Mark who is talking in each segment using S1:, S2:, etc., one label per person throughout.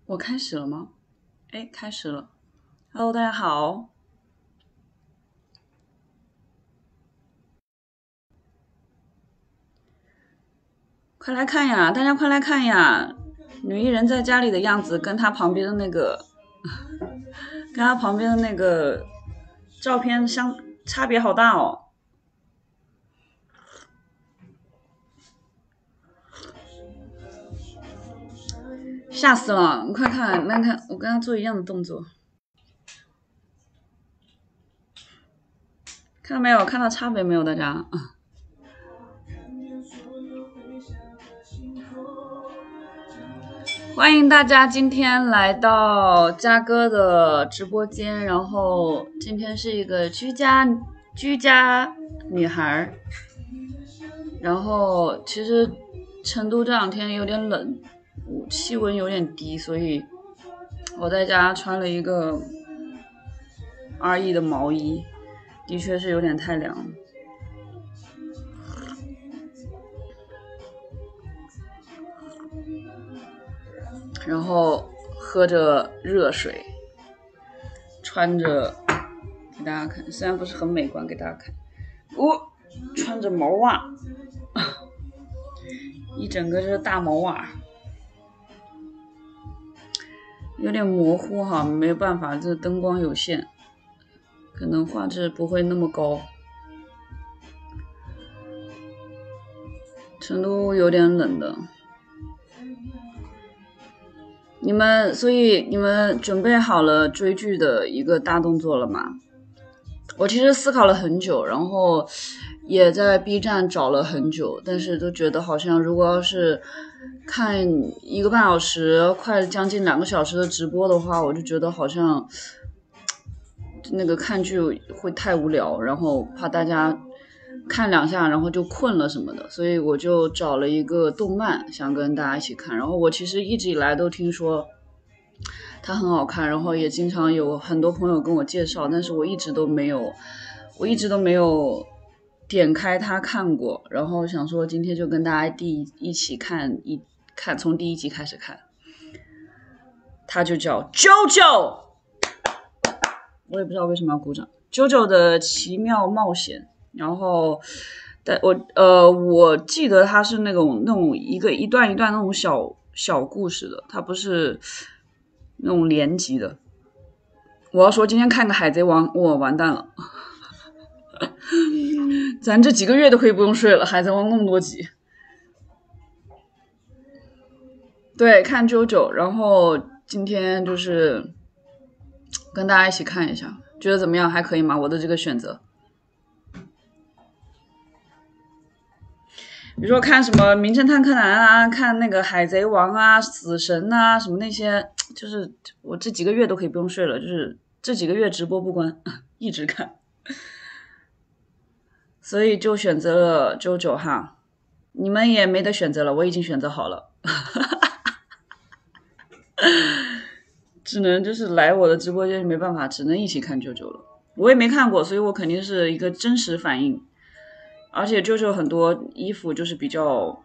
S1: 我开始了吗？哎，开始了。Hello，大家好。快来看呀！大家快来看呀！女艺人在家里的样子跟她旁边的那个，跟她旁边的那个照片差别好大哦。吓死了！你快看，那看我跟她做一样的动作，看到没有？看到差别没有？大家？欢迎大家今天来到嘉哥的直播间，然后今天是一个居家女孩，然后其实成都这两天有点冷，气温有点低，所以我在家穿了一个2E的毛衣，的确是有点太凉了。然后喝着热水，穿着给大家看，虽然不是很美观，给大家看。穿着毛袜，一整个是大毛袜，有点模糊哈，没有办法，这灯光有限，可能画质不会那么高。成都有点冷的。所以你们准备好了追剧的一个大动作了吗？我其实思考了很久，然后也在 B 站找了很久，但是都觉得好像如果要是看1个半小时，快将近2个小时的直播的话，我就觉得好像那个看剧会太无聊，然后怕大家看2下然后就困了什么的，所以我就找了一个动漫想跟大家一起看。然后我其实一直以来都听说它很好看，然后也经常有很多朋友跟我介绍，但是我一直都没有点开它看过。然后想说今天就跟大家一起看从第1集开始看。它就叫 JoJo， 我也不知道为什么要鼓掌。JoJo 的奇妙冒险，然后我记得它是那种一段一段那种小故事的，它不是那种连集的。我要说今天看个海贼王，我完蛋了。咱这几个月都可以不用睡了，海贼王那么多集。对，看 JoJo， 然后今天就是跟大家一起看一下，觉得怎么样？还可以吗？我的这个选择。比如说看什么名侦探柯南啊，看那个海贼王啊、死神啊什么那些，就是我这几个月都可以不用睡了，就是这几个月直播不关，一直看，所以就选择了JoJo哈。你们也没得选择了，我已经选择好了。只能就是来我的直播间没办法，只能一起看JoJo了。我也没看过，所以我肯定是一个真实反应。而且JoJo很多衣服就是比较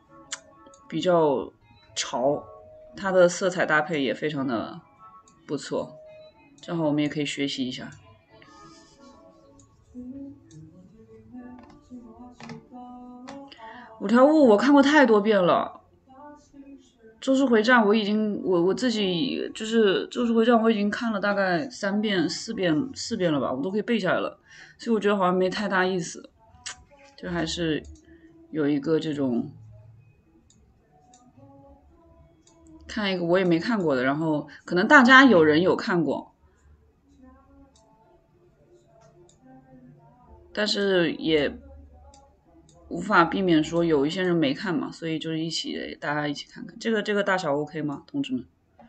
S1: 潮，它的色彩搭配也非常的不错，正好我们也可以学习一下。5条悟我看过太多遍了，咒术回战我自己就是咒术回战我已经看了大概4遍了吧，我都可以背下来了，所以我觉得好像没太大意思，就还是有一个这种看一个我也没看过的，然后可能大家有人有看过，但是也无法避免说有一些人没看嘛，所以就是大家一起看看。这个大小 OK 吗，同志们？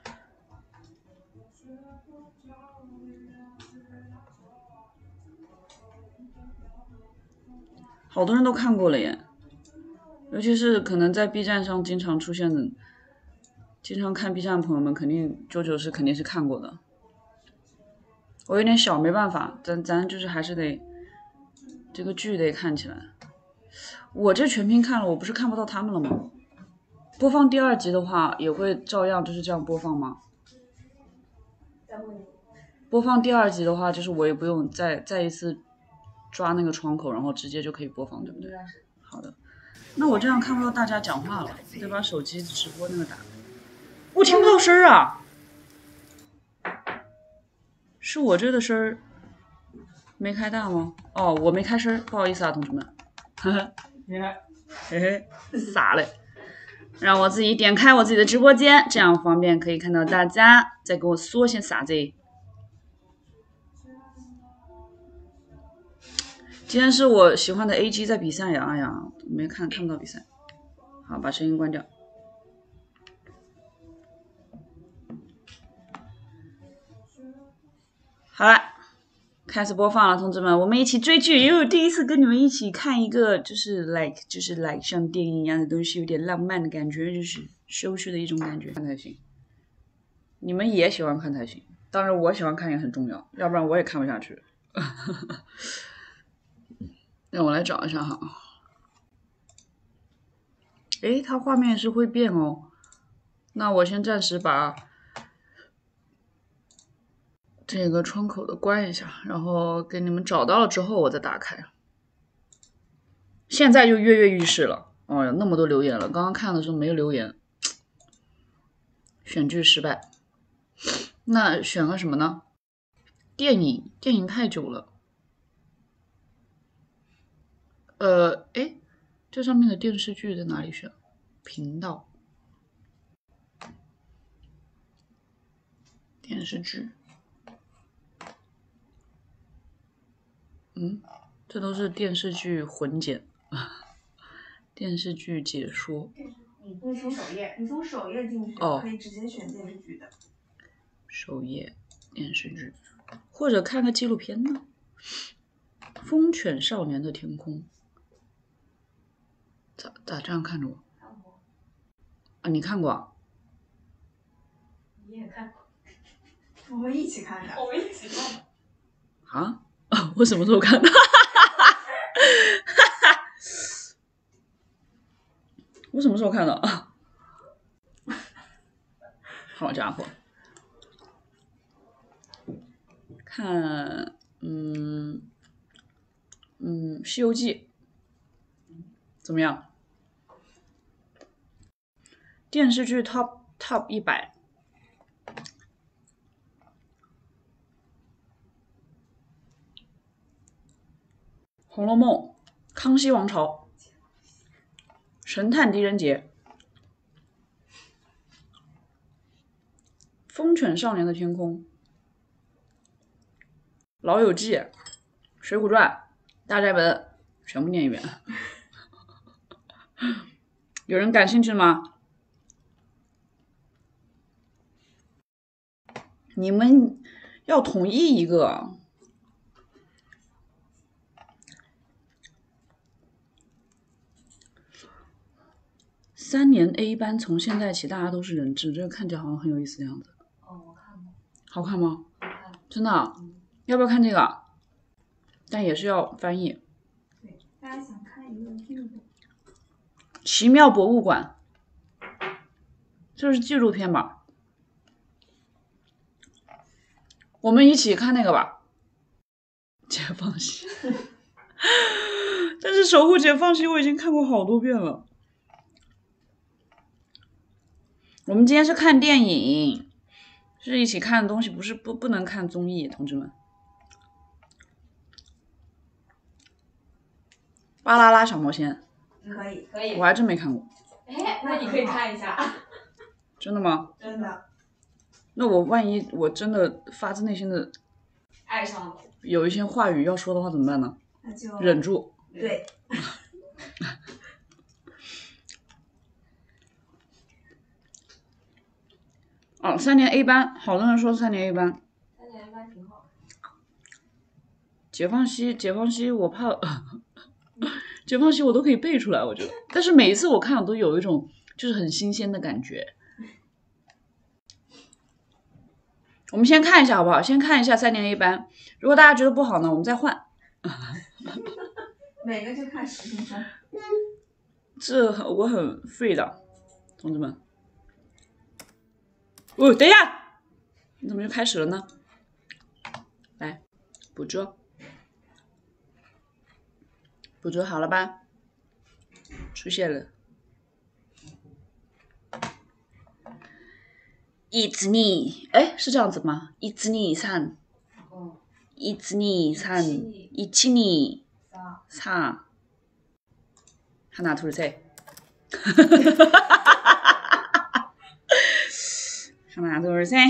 S1: 好多人都看过了耶，尤其是可能在 B 站上经常出现的，经常看 B 站的朋友们，肯定JoJo肯定是看过的。我有点小，没办法，咱就是还是得这个剧得看起来。我这全屏看了，我不是看不到他们了吗？播放第2集的话，也会照样就是这样播放吗？
S2: 再问你。
S1: 播放第2集的话，就是我也不用再一次抓那个窗口，然后直接就可以播放，对不对？好的。那我这样看不到大家讲话了，得把手机直播那个打开。我听不到声啊！是我这的声儿没开大吗？哦，我没开声，不好意思啊，同志们。呵呵，嘿嘿，傻嘞。让我自己点开我自己的直播间，这样方便可以看到大家。再给我说些啥子？今天是我喜欢的 AG 在比赛呀！哎呀，没看不到比赛。好，把声音关掉。好了，开始播放了，同志们，我们一起追剧。因为我第一次跟你们一起看一个就是 like 像电影一样的东西，有点浪漫的感觉，就是收拾的一种感觉，看才行。你们也喜欢看才行，当然我喜欢看也很重要，要不然我也看不下去。让我来找一下哈。诶，它画面是会变哦。那我先暂时把这个窗口的关一下，然后给你们找到了之后我再打开。现在就跃跃欲试了。哦哟，那么多留言了，刚刚看的时候没有留言。选剧失败。那选个什么呢？电影太久了。诶，这上面的电视剧在哪里选？频道。电视剧。这都是电视剧混剪。电视剧解说。
S2: 你从首页，你从首页进去，可以直接选电视剧的。
S1: 首页电视剧，或者看个纪录片呢？风犬少年的天空。咋这样看着我？
S2: 看过。
S1: 啊，你看过啊？
S2: 你也看过。我们一起看的。我们一起看的。
S1: 啊？我什么时候看的？我什么时候看的？好家伙！看，西游记怎么样？电视剧 top 100。红楼梦、康熙王朝、神探狄仁杰、风犬少年的天空、老友记、水浒传、大宅门，全部念一遍。有人感兴趣吗？你们要统一一个。3年 A 班从现在起大家都是人质，这个看起来好像很有意思的样子。
S2: 哦，我看过。
S1: 好看吗？
S2: 好看。
S1: 真的啊？要不要看这个？但也是要翻译。
S2: 对，大家想看一个这个。
S1: 奇妙博物馆，这是纪录片吧？我们一起看那个吧。解放西。但是守护解放西我已经看过好多遍了。我们今天是看电影，是一起看的东西，不能看综艺，同志们。巴啦啦小魔仙。
S2: 可以。
S1: 我还真没看过。
S2: 哎，那你可以看一下。
S1: 真的吗？
S2: 真的。
S1: 那我万一我真的发自内心的
S2: 爱上了，
S1: 有一些话语要说的话怎么办呢？
S2: 那就
S1: 忍住。
S2: 对。
S1: 哦，3年 A 班，好多人说3年 A 班。
S2: 3年 A 班挺好。
S1: 解放西，我怕解放西我都可以背出来，我觉得。但是每一次我看，我都有一种就是很新鲜的感觉。我们先看一下好不好？先看一下3年 A 班，如果大家觉得不好呢，我们再换。
S2: 每个就看10分钟。
S1: 这我很废的，同志们。哦，等一下， 你怎么就开始了呢？来，捕捉好了吧？出现了。1、2，哎，是这样子吗？1、2、3， 1、2、3、1、2、3。하나 둘 셋. 하나 둘 셋.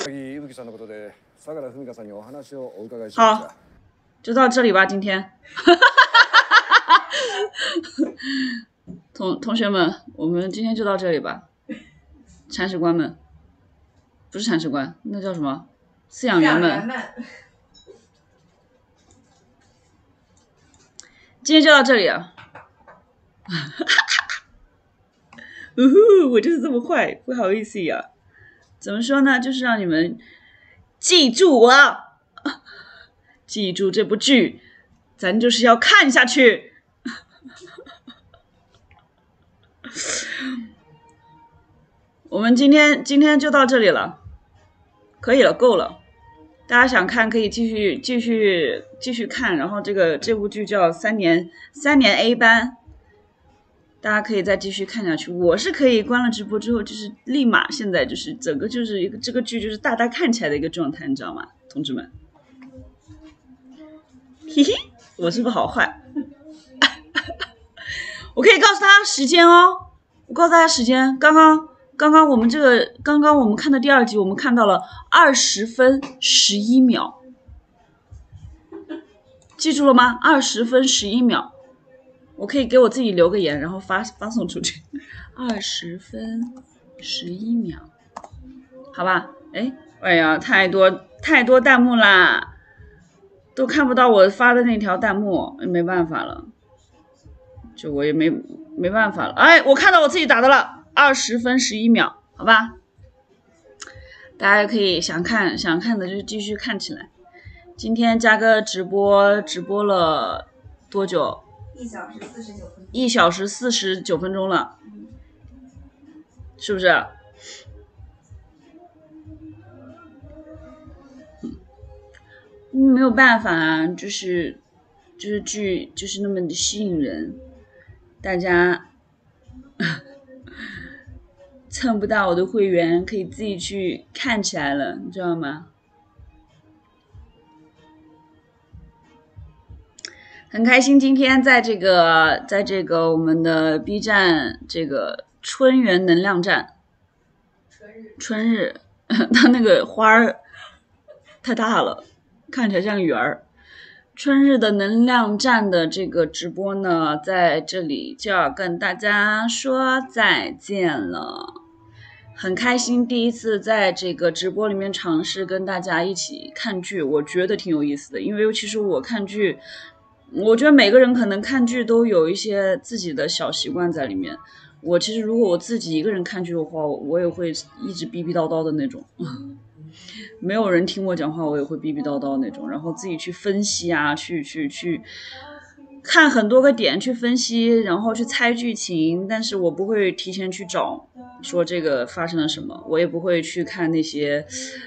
S1: 好，就到这里吧，今天。同学们，我们今天就到这里吧。铲屎官们，不是铲屎官，那叫什么？饲养员们。今天就到这里啊。我就是这么坏，不好意思呀。怎么说呢？就是让你们记住我，记住这部剧，咱就是要看下去。我们今天就到这里了，可以了，够了。大家想看可以继续看，然后这部剧叫3年 A 班，大家可以再继续看下去。我是可以关了直播之后，就是立马现在就是整个就是一个这个剧就是大家看起来的一个状态，你知道吗，同志们？嘿嘿，我是不是好坏？我可以告诉大家时间哦，我告诉大家时间，刚刚我们看的第2集，我们看到了20分11秒，记住了吗？20分11秒，我可以给我自己留个言，然后发送出去。20分11秒，好吧？哎呀，太多弹幕啦，都看不到我发的那条弹幕，没办法了，就我也没办法了。哎，我看到我自己打的了。20分11秒，好吧，大家可以想看的就继续看起来。今天嘉哥直播了多久？1小时49分钟了，是不是？没有办法啊，就是剧就是那么的吸引人，大家蹭不到我的会员，可以自己去看起来了，你知道吗？很开心今天在这个我们的 B 站这个春园能量站，春日，它那个花儿太大了，看起来像圆儿。春日的能量站的这个直播呢，在这里就要跟大家说再见了。很开心第一次在这个直播里面尝试跟大家一起看剧，我觉得挺有意思的。因为其实我看剧，我觉得每个人可能看剧都有一些自己的小习惯在里面。我其实如果我自己一个人看剧的话，我也会一直逼逼叨叨的那种。没有人听我讲话，我也会逼逼叨叨那种，然后自己去分析啊，去看很多个点去分析，然后去猜剧情，但是我不会提前去找说这个发生了什么，我也不会去看那些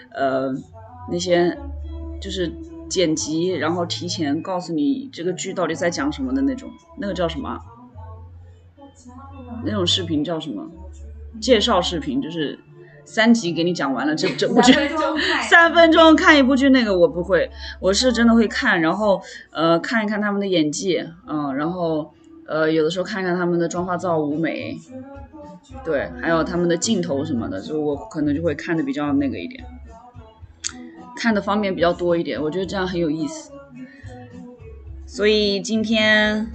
S1: 就是剪辑，然后提前告诉你这个剧到底在讲什么的那种，那个叫什么？那种视频叫什么？介绍视频，就是3集给你讲完了这部剧，3分钟看一部剧，那个我不会，我是真的会看，然后看一看他们的演技，然后有的时候看一看他们的妆发造舞美，对，还有他们的镜头什么的，就我可能就会看的比较那个一点，看的方面比较多一点，我觉得这样很有意思。所以今天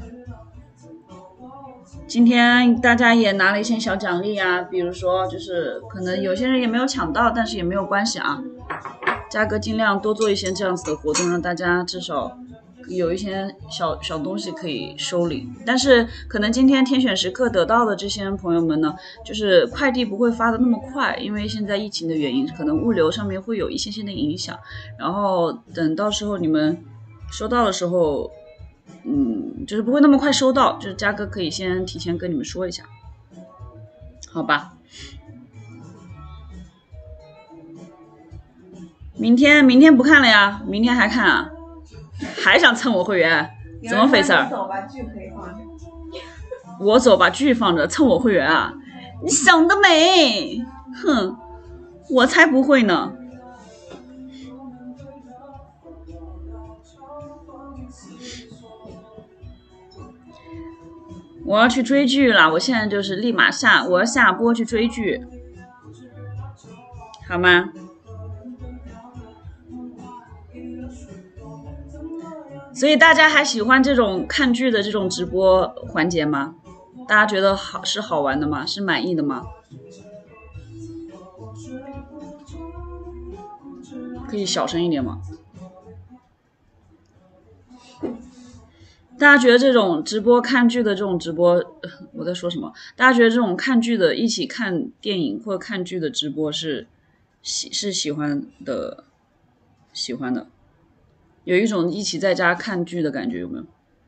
S1: 大家也拿了一些小奖励啊，比如说就是可能有些人也没有抢到，但是也没有关系啊。嘉哥尽量多做一些这样子的活动，让大家至少有一些小东西可以收领。但是可能今天天选时刻得到的这些朋友们呢，就是快递不会发的那么快，因为现在疫情的原因，可能物流上面会有一些的影响。然后等到时候你们收到的时候，就是不会那么快收到，就是嘉哥可以先提前跟你们说一下，好吧？ 明天不看了呀？明天还看啊？还想蹭我会员？怎么回事？
S2: 走吧，剧可以放着。
S1: 我走把剧放着，蹭我会员啊？你想得美！哼，我才不会呢。我要去追剧了，我现在就是立马我要下播去追剧，好吗？所以大家还喜欢这种看剧的这种直播环节吗？大家觉得是好玩的吗？是满意的吗？可以小声一点吗？大家觉得这种直播看剧的这种直播，我在说什么？大家觉得这种看剧的一起看电影或者看剧的直播是喜欢的，有一种一起在家看剧的感觉，有没有？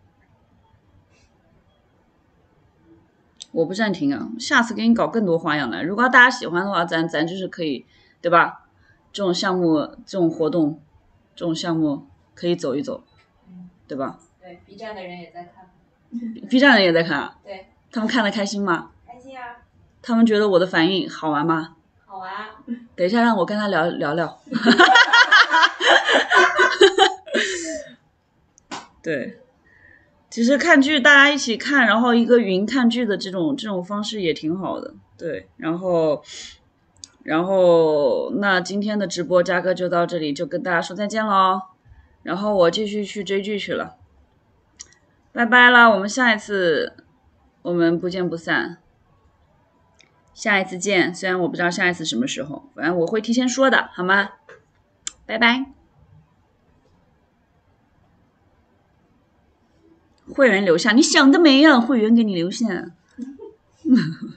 S1: 我不暂停啊，下次给你搞更多花样来。如果大家喜欢的话，咱就是可以，对吧？这种项目、这种活动、这种项目可以走一走，对吧？
S3: 对 ，B 站的人也在看。
S1: B 站的人也在看啊？
S3: 对。
S1: 他们看得开心吗？
S3: 开心啊。
S1: 他们觉得我的反应好玩吗？
S3: 好玩。
S1: 等一下让我跟他聊聊。对。其实看剧大家一起看，然后一个云看剧的这种方式也挺好的，对。然后那今天的直播嘉哥就到这里，就跟大家说再见喽。然后我继续去追剧去了，拜拜啦！我们下一次我们不见不散，下一次见。虽然我不知道下一次什么时候，反正我会提前说的，好吗？拜拜。会员留下，你想得美呀！会员给你留下。